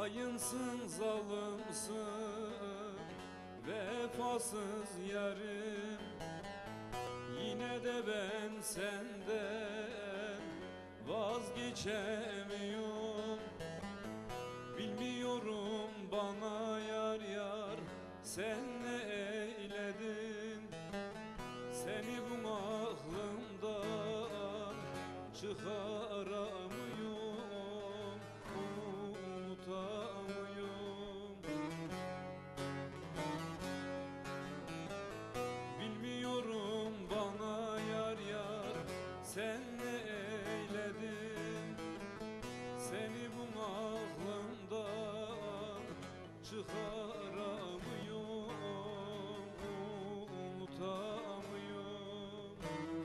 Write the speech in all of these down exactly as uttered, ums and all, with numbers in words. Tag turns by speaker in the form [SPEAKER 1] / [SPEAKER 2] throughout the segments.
[SPEAKER 1] Hainsın, zalimsin, vefasız yarim. Yine de ben senden vazgeçemiyorum. Bilmiyorum bana yar yar sen ne eyledin. Seni bu aklımdan çıkaramıyorum, unutamıyorum. Bilmiyorum bana yar yar sen ne eyledin. Seni bu aklımdan çıkaramıyorum, unutamıyorum.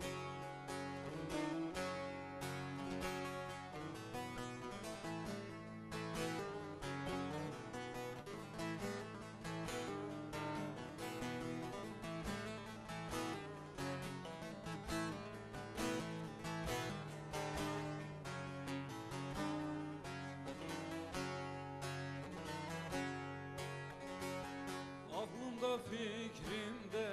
[SPEAKER 1] Aklımda fikrimde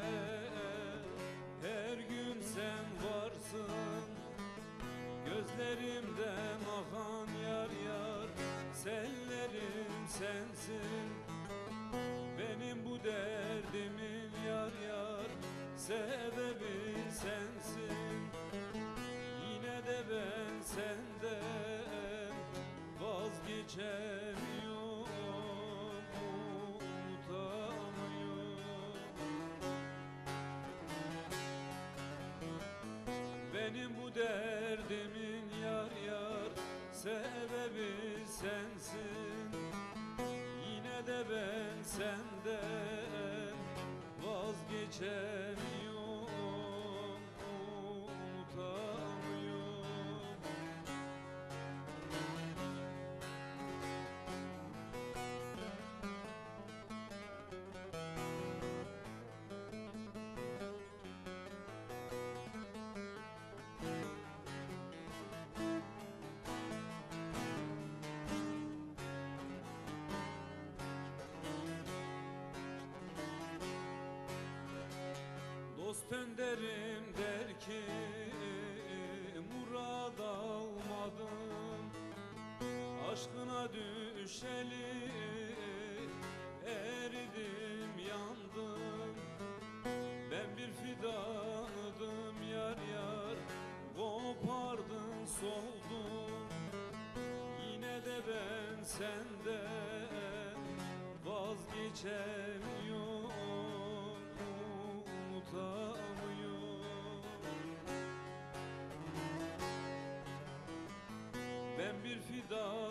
[SPEAKER 1] her gün sen varsın. Gözlerimden akan yar yar sellerim sensin. Benim bu derdimin yar yar sebebi sensin. Yine de ben senden vazgeçemiyorum, benim bu derdimin yar yar sebebi sensin. Yine de ben senden vazgeçemiyorum, unutamıyorum. Dost önderim der ki murad almadım. Aşkına düşeli eridim yandım. Ben bir fidanıdım yar yar kopardın soldun. Yine de ben senden vazgeçemiyorum, unutamıyorum. Ben bir fidan